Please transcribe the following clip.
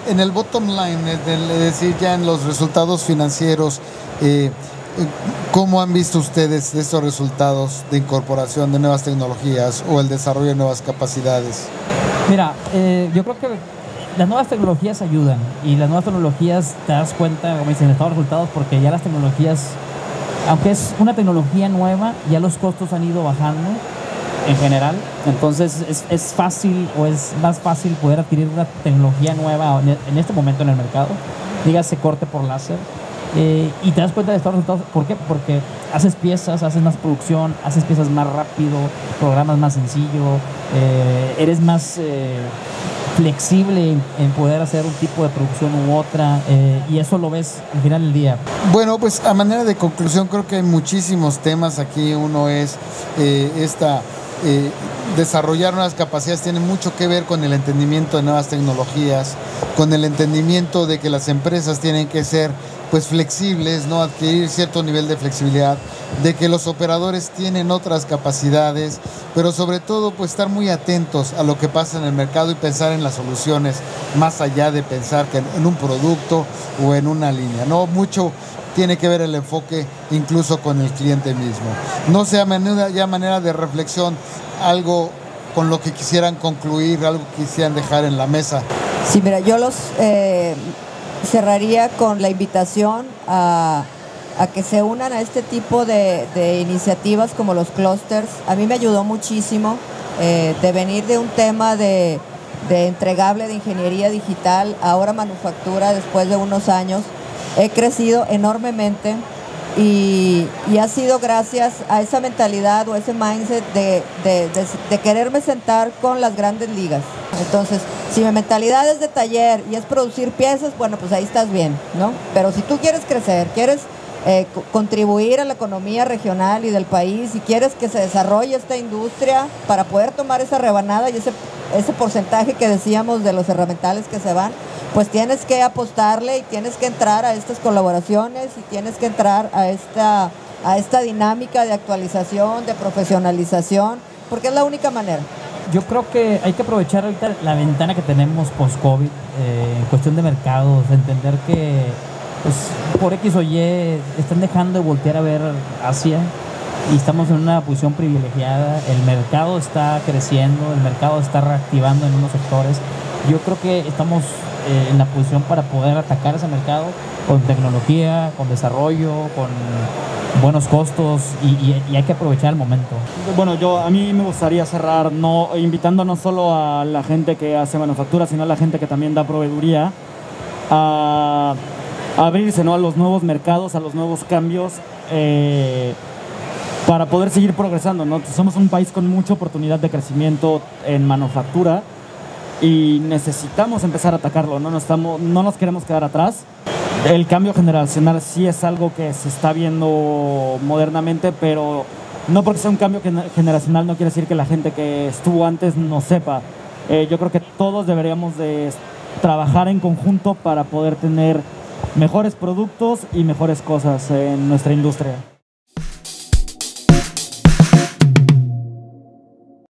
en el bottom line, es decir, ya en los resultados financieros, ¿cómo han visto ustedes estos resultados de incorporación de nuevas tecnologías o el desarrollo de nuevas capacidades? Mira, yo creo que las nuevas tecnologías ayudan y las nuevas tecnologías te das cuenta, como dicen, están los resultados porque ya las tecnologías, aunque es una tecnología nueva, ya los costos han ido bajando en general. Entonces es fácil o es más fácil poder adquirir una tecnología nueva en este momento en el mercado, dígase corte por láser. Y te das cuenta de estos resultados. ¿Por qué? Porque haces piezas, haces más producción, haces piezas más rápido, programas más sencillo, eres más flexible en poder hacer un tipo de producción u otra, y eso lo ves al final del día. Bueno, pues a manera de conclusión creo que hay muchísimos temas aquí. Uno es desarrollar nuevas capacidades tiene mucho que ver con el entendimiento de nuevas tecnologías, con el entendimiento de que las empresas tienen que ser pues flexibles, ¿no? Adquirir cierto nivel de flexibilidad, de que los operadores tienen otras capacidades, pero sobre todo pues estar muy atentos a lo que pasa en el mercado y pensar en las soluciones más allá de pensar que en un producto o en una línea, ¿no? Mucho tiene que ver el enfoque incluso con el cliente mismo. No sé, ya manera de reflexión, algo con lo que quisieran concluir, algo que quisieran dejar en la mesa. Sí, mira, yo los cerraría con la invitación a que se unan a este tipo de iniciativas como los clústeres. A mí me ayudó muchísimo de venir de un tema de entregable de ingeniería digital, ahora manufactura después de unos años. He crecido enormemente y ha sido gracias a esa mentalidad o ese mindset de quererme sentar con las grandes ligas. Entonces, si mi mentalidad es de taller y es producir piezas, bueno, pues ahí estás bien, ¿no? Pero si tú quieres crecer, quieres contribuir a la economía regional y del país y quieres que se desarrolle esta industria para poder tomar esa rebanada y ese porcentaje que decíamos de los herramientales que se van, pues tienes que apostarle y tienes que entrar a estas colaboraciones y tienes que entrar a esta dinámica de actualización, de profesionalización, porque es la única manera. Yo creo que hay que aprovechar ahorita la ventana que tenemos post-COVID en cuestión de mercados, entender que pues, por X o Y están dejando de voltear a ver Asia y estamos en una posición privilegiada. El mercado está creciendo, el mercado está reactivando en unos sectores. Yo creo que estamos en la posición para poder atacar ese mercado con tecnología, con desarrollo, con buenos costos y hay que aprovechar el momento. Bueno, a mí me gustaría cerrar invitando no solo a la gente que hace manufactura, sino a la gente que también da proveeduría a abrirse, ¿no?, a los nuevos mercados, a los nuevos cambios, para poder seguir progresando, ¿no? Somos un país con mucha oportunidad de crecimiento en manufactura y necesitamos empezar a atacarlo, no nos queremos quedar atrás. El cambio generacional sí es algo que se está viendo modernamente, pero no porque sea un cambio generacional no quiere decir que la gente que estuvo antes no sepa. Yo creo que todos deberíamos de trabajar en conjunto para poder tener mejores productos y mejores cosas en nuestra industria.